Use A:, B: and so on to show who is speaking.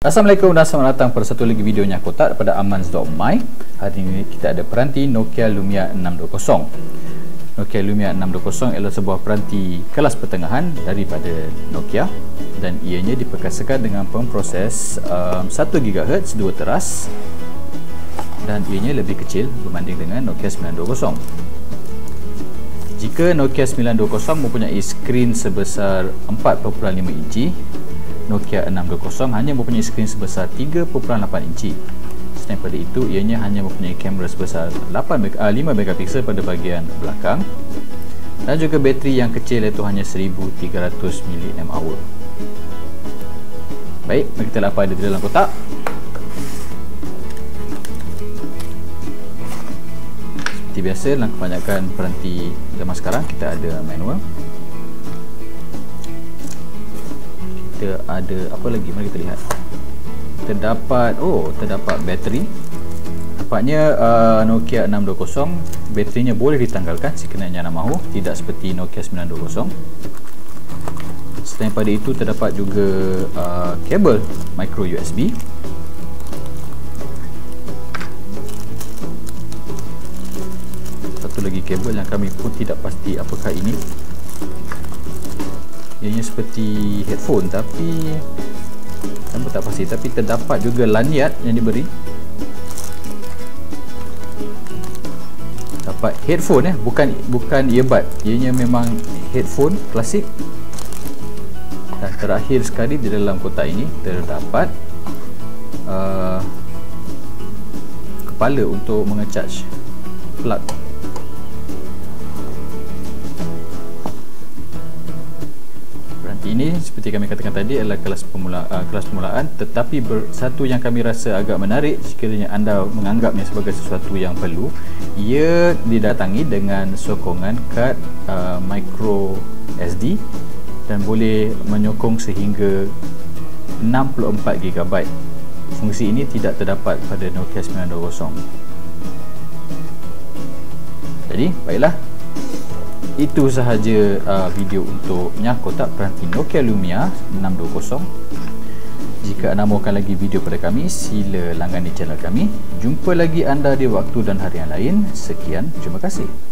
A: Assalamualaikum dan selamat datang pada satu lagi videonya kotak daripada Amans.my. Hari ini kita ada peranti Nokia Lumia 620. Nokia Lumia 620 adalah sebuah peranti kelas pertengahan daripada Nokia dan ianya diperkasakan dengan pemproses 1 GHz 2 teras dan ianya lebih kecil berbanding dengan Nokia 920. Jika Nokia 920 mempunyai skrin sebesar 4.5 inci, Nokia 620 hanya mempunyai skrin sebesar 3.8 inci. Selain daripada itu, ianya hanya mempunyai kamera sebesar 5 megapiksel pada bahagian belakang dan juga bateri yang kecil iaitu hanya 1300 mAh. Baik, mari kita lihat apa ada di dalam kotak. Seperti biasa, dalam kebanyakan peranti zaman sekarang kita ada manual. Kita ada apa lagi? Mari kita lihat. Terdapat bateri. Nampaknya Nokia 620 baterinya boleh ditanggalkan sekiranya anda mahu, tidak seperti Nokia 920. Selain pada itu, terdapat juga kabel micro USB. Satu lagi kabel yang kami pun tidak pasti apakah ini. Ianya seperti headphone tapi kami tak pasti, tapi terdapat juga lanyard yang diberi. Dapat headphone bukan earbud. Ianya memang headphone klasik. Dan terakhir sekali di dalam kotak ini terdapat kepala untuk mengecharge plug. Ini seperti kami katakan tadi adalah kelas permulaan, tetapi satu yang kami rasa agak menarik sekiranya anda menganggapnya sebagai sesuatu yang perlu, ia didatangi dengan sokongan kad micro SD dan boleh menyokong sehingga 64 GB. Fungsi ini tidak terdapat pada Nokia 920. Jadi baiklah, itu sahaja video untuk kotak peranti Nokia Lumia 620. Jika anda mahukan lagi video pada kami, sila langgani channel kami. Jumpa lagi anda di waktu dan hari yang lain. Sekian, terima kasih.